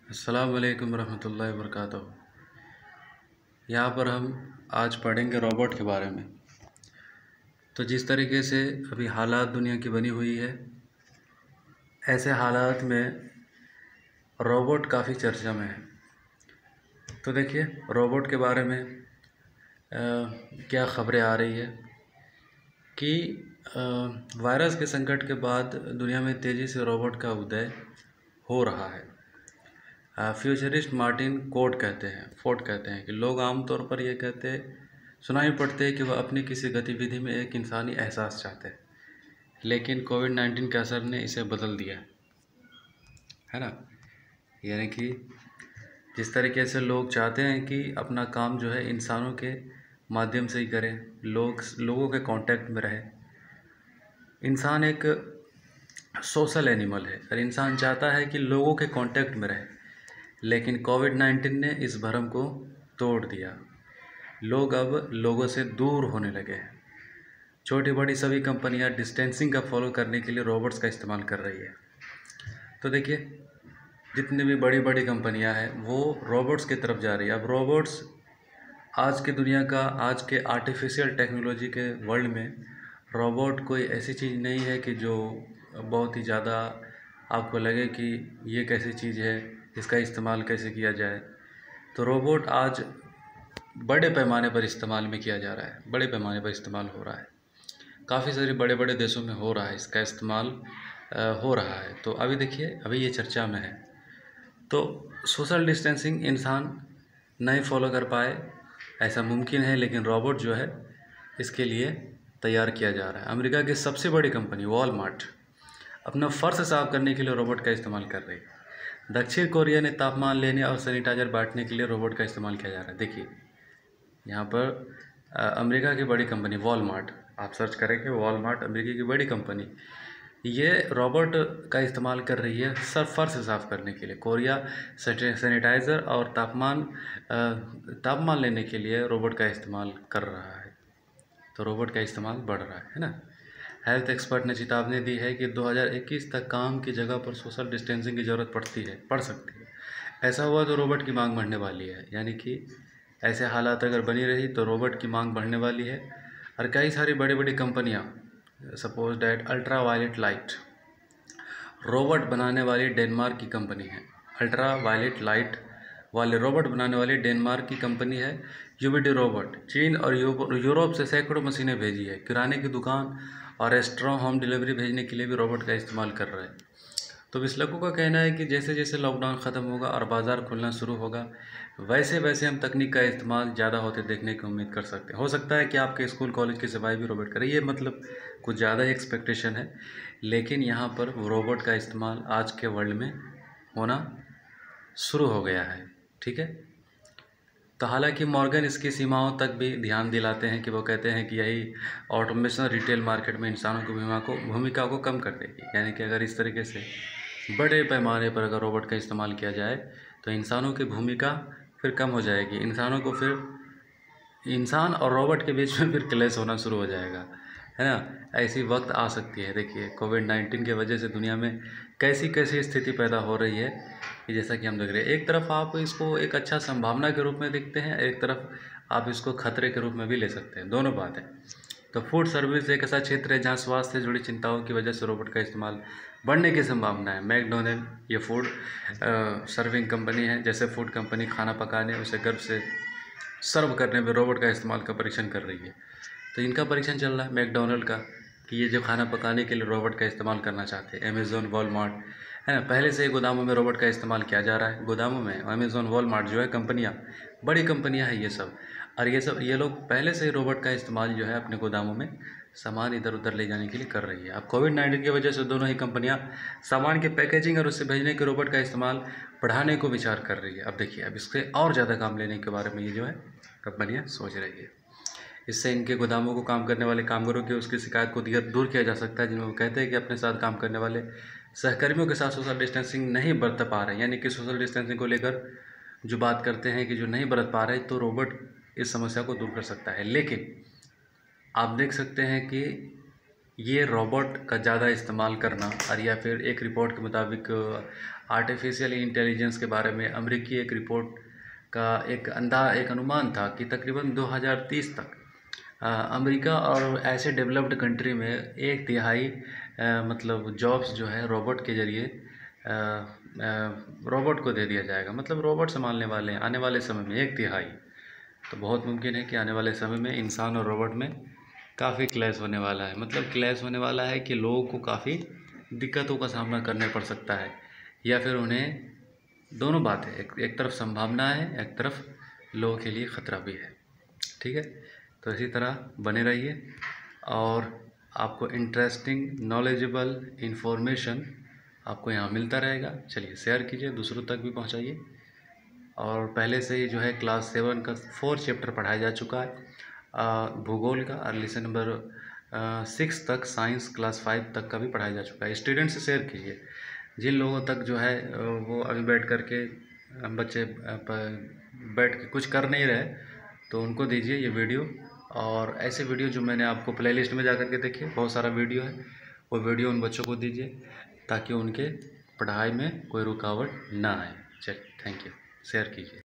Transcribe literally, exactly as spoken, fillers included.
अस्सलाम वालेकुम रहमतुल्लाहि व बरकातहू। यहाँ पर हम आज पढ़ेंगे रोबोट के बारे में। तो जिस तरीके से अभी हालात दुनिया की बनी हुई है, ऐसे हालात में रोबोट काफ़ी चर्चा में है। तो देखिए रोबोट के बारे में आ, क्या ख़बरें आ रही है कि आ, वायरस के संकट के बाद दुनिया में तेज़ी से रोबोट का उदय हो रहा है। फ्यूचरिस्ट मार्टिन कोट कहते हैं फोर्ड कहते हैं कि लोग आमतौर पर यह कहते सुनाई पड़ते हैं कि वह अपनी किसी गतिविधि में एक इंसानी एहसास चाहते हैं, लेकिन कोविड नाइन्टीन के असर ने इसे बदल दिया है ना। यानी कि जिस तरीके से लोग चाहते हैं कि अपना काम जो है इंसानों के माध्यम से ही करें, लोग लोगों के कांटेक्ट में रहे। इंसान एक सोशल एनिमल है और इंसान चाहता है कि लोगों के कांटेक्ट में रहे, लेकिन कोविड नाइन्टीन ने इस भ्रम को तोड़ दिया। लोग अब लोगों से दूर होने लगे हैं। छोटी बड़ी सभी कंपनियां डिस्टेंसिंग का फॉलो करने के लिए रोबोट्स का इस्तेमाल कर रही है। तो देखिए जितनी भी बड़ी बड़ी कंपनियां हैं वो रोबोट्स की तरफ जा रही है। अब रोबोट्स आज की दुनिया का, आज के आर्टिफिशियल टेक्नोलॉजी के वर्ल्ड में रोबोट कोई ऐसी चीज़ नहीं है कि जो बहुत ही ज़्यादा आपको लगे कि ये कैसी चीज़ है, इसका इस्तेमाल कैसे किया जाए। तो रोबोट आज बड़े पैमाने पर इस्तेमाल में किया जा रहा है, बड़े पैमाने पर इस्तेमाल हो रहा है। काफ़ी सारे बड़े बड़े देशों में हो रहा है, इसका इस्तेमाल हो रहा है। तो अभी देखिए अभी ये चर्चा में है। तो सोशल डिस्टेंसिंग इंसान नहीं फॉलो कर पाए ऐसा मुमकिन है, लेकिन रोबोट जो है इसके लिए तैयार किया जा रहा है। अमेरिका की सबसे बड़ी कंपनी वॉलमार्ट अपना फर्श साफ करने के लिए रोबोट का इस्तेमाल कर रही है। दक्षिण कोरिया ने तापमान लेने और सैनिटाइजर बांटने के लिए रोबोट का इस्तेमाल किया जा रहा है। देखिए यहाँ पर अमेरिका की बड़ी कंपनी वॉलमार्ट, आप सर्च करेंगे वॉलमार्ट अमेरिका की बड़ी कंपनी, ये रोबोट का इस्तेमाल कर रही है सर फर्श साफ करने के लिए। कोरिया सैनिटाइज़र और तापमान तापमान लेने के लिए रोबोट का इस्तेमाल कर रहा है। तो रोबोट का इस्तेमाल बढ़ रहा है ना। हेल्थ एक्सपर्ट ने चेतावनी दी है कि दो हज़ार इक्कीस तक काम की जगह पर सोशल डिस्टेंसिंग की ज़रूरत पड़ती है पड़ सकती है। ऐसा हुआ तो रोबोट की मांग बढ़ने वाली है। यानी कि ऐसे हालात अगर बनी रही तो रोबोट की मांग बढ़ने वाली है। और कई सारी बड़ी बड़ी कंपनियां, suppose that ultra violet light robot बनाने वाली डेनमार्क की कंपनी है। अल्ट्रा वायलेट लाइट वाले रोबोट बनाने वाली डेनमार्क की कंपनी है यूबीडी रोबोट। चीन और यूरोप से सैकड़ों मशीनें भेजी है। किराने की दुकान और रेस्टोरेंट होम डिलीवरी भेजने के लिए भी रोबोट का इस्तेमाल कर रहे हैं। तो विश्लेषकों का कहना है कि जैसे जैसे लॉकडाउन ख़त्म होगा और बाज़ार खुलना शुरू होगा, वैसे वैसे हम तकनीक का इस्तेमाल ज़्यादा होते देखने की उम्मीद कर सकते हैं। हो सकता है कि आपके स्कूल कॉलेज की सफाई भी रोबोट करे, ये मतलब कुछ ज़्यादा ही एक्सपेक्टेशन है, लेकिन यहाँ पर रोबोट का इस्तेमाल आज के वर्ल्ड में होना शुरू हो गया है। ठीक है। तो हालांकि मॉर्गन इसकी सीमाओं तक भी ध्यान दिलाते हैं कि वो कहते हैं कि यही ऑटोमेशन रिटेल मार्केट में इंसानों की भूमिका को भूमिका को कम कर देगी। यानी कि अगर इस तरीके से बड़े पैमाने पर अगर रोबोट का इस्तेमाल किया जाए तो इंसानों की भूमिका फिर कम हो जाएगी। इंसानों को फिर इंसान और रोबोट के बीच में फिर क्लैश होना शुरू हो जाएगा, है ना। ऐसी वक्त आ सकती है। देखिए कोविड नाइन्टीन की वजह से दुनिया में कैसी कैसी स्थिति पैदा हो रही है कि जैसा कि हम देख रहे हैं। एक तरफ आप इसको एक अच्छा संभावना के रूप में देखते हैं, एक तरफ आप इसको खतरे के रूप में भी ले सकते हैं, दोनों बात है। तो फूड सर्विस एक ऐसा क्षेत्र है जहाँ स्वास्थ्य से जुड़ी चिंताओं की वजह से रोबोट का इस्तेमाल बढ़ने की संभावना है। मैकडोनल्ड ये फूड सर्विंग कंपनी है। जैसे फूड कंपनी खाना पकाने उसे गर्भ से सर्व करने में रोबोट का इस्तेमाल का परीक्षण कर रही है। तो इनका परीक्षण चल रहा है मैकडोनल्ड का कि ये जो खाना पकाने के लिए रोबोट का इस्तेमाल करना चाहते हैं। अमेज़ॉन वॉलमार्ट है ना, पहले से ही गोदामों में रोबोट का इस्तेमाल किया जा रहा है। गोदामों में अमेज़ॉन वॉलमार्ट जो है कंपनियाँ, बड़ी कंपनियाँ हैं ये सब, और ये सब ये लोग पहले से ही रोबोट का इस्तेमाल जो है अपने गोदामों में सामान इधर उधर ले जाने के लिए कर रही है। अब कोविड नाइन्टीन की वजह से दोनों ही कंपनियां सामान के पैकेजिंग और उससे भेजने के रोबोट का इस्तेमाल बढ़ाने को विचार कर रही है। अब देखिए अब इससे और ज़्यादा काम लेने के बारे में ये जो है कंपनियां सोच रही है। इससे इनके गोदामों को काम करने वाले कामगारों की उसकी शिकायत को दूर किया जा सकता है, जिनमें वो कहते हैं कि अपने साथ काम करने वाले सहकर्मियों के साथ सोशल डिस्टेंसिंग नहीं बरत पा रहे हैं। यानी कि सोशल डिस्टेंसिंग को लेकर जो बात करते हैं कि जो नहीं बरत पा रहे, तो रोबोट इस समस्या को दूर कर सकता है। लेकिन आप देख सकते हैं कि ये रोबोट का ज़्यादा इस्तेमाल करना, और या फिर एक रिपोर्ट के मुताबिक आर्टिफिशियल इंटेलिजेंस के बारे में अमेरिकी एक रिपोर्ट का एक अंदा एक अनुमान था कि तकरीबन दो हज़ार तीस तक अमेरिका और ऐसे डेवलप्ड कंट्री में एक तिहाई मतलब जॉब्स जो है रोबोट के ज़रिए रोबोट को दे दिया जाएगा। मतलब रोबोट संभालने वाले हैं आने वाले समय में एक तिहाई। तो बहुत मुमकिन है कि आने वाले समय में इंसान और रोबोट में काफ़ी क्लैश होने वाला है। मतलब क्लैश होने वाला है कि लोगों को काफ़ी दिक्कतों का सामना करना पड़ सकता है, या फिर उन्हें दोनों बातें, एक एक तरफ संभावना है, एक तरफ लोगों के लिए ख़तरा भी है। ठीक है, तो इसी तरह बने रहिए और आपको इंटरेस्टिंग नॉलेजेबल इन्फॉर्मेशन आपको यहाँ मिलता रहेगा। चलिए शेयर कीजिए, दूसरों तक भी पहुँचाइए। और पहले से ही जो है क्लास सेवन का फोर चैप्टर पढ़ाया जा चुका है भूगोल का, और लेसन नंबर सिक्स तक साइंस क्लास फाइव तक का भी पढ़ाया जा चुका है। स्टूडेंट से शेयर कीजिए, जिन लोगों तक जो है वो अभी बैठ कर के बच्चे बैठ के कुछ कर नहीं रहे, तो उनको दीजिए ये वीडियो। और ऐसे वीडियो जो मैंने आपको प्लेलिस्ट में जा कर के देखिए, बहुत सारा वीडियो है, वो वीडियो उन बच्चों को दीजिए ताकि उनके पढ़ाई में कोई रुकावट ना आए। चलिए, थैंक यू, शेयर कीजिए।